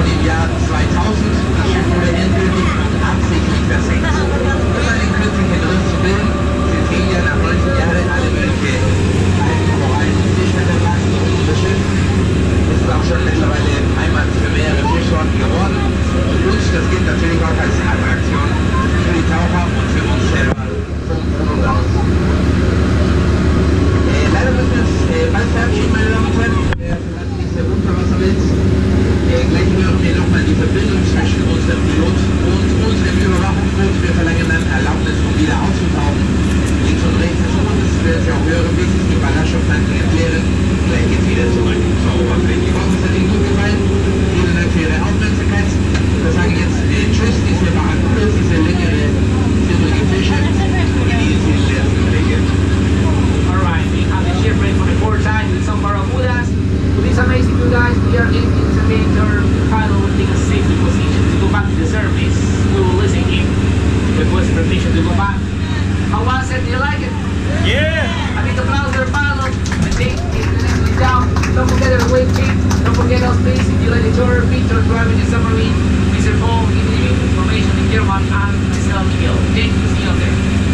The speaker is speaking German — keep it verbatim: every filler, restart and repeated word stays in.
schon im Jahr zweitausend. Das Schiff wurde endgültig absichtlich versenkt. Um einen künstlichen Riff zu bilden, sind Helier nach neunzehn Jahren alle mögliche alten Korallen und Fischmeere packen in unser Schiff. Es ist auch schon mittlerweile Heimat für mehrere Fischsorten geworden. Und das gilt natürlich auch als Attraktion für die Taucher und für uns selber vom Boden aus. Äh, leider müssen wir uns äh, bald verabschieden, meine Damen und Herren. Wer verlassen diese Unterwasserwelt. Äh, gleich hören wir nochmal die Verbindung zwischen unserem Pilot und unserem Überwachungsboot. Wir verlangen dann Erlaubnis, um wieder auszutauchen. Links und rechts des Bootes werden Sie auch hören, bis sich die Ballaststofftanken entleeren. Gleich geht wieder zurück zur Oberfläche. Ich hoffe, es hat Ihnen gut gefallen. Vielen Dank für Ihre Aufmerksamkeit. Wir sagen jetzt äh, Tschüss, diese Barracudas, diese längere, silbrige Fische. Genießen Sie die letzten Blicke. Alright, we have the ship ready for the port side with some barracudas. With this amazing view, guys, we are getting into the major pilot will take a safety position to go back to the surface. We will listen him, request permission to go back. How was it? Do you like it? Yeah! I need to applause the pilot. I think it's down. Don't forget the wave team. Don't forget us, please. If you like the tour, picture driving the submarine, Mister Paul, giving you information in German and Mister Miguel. Okay, see you out there.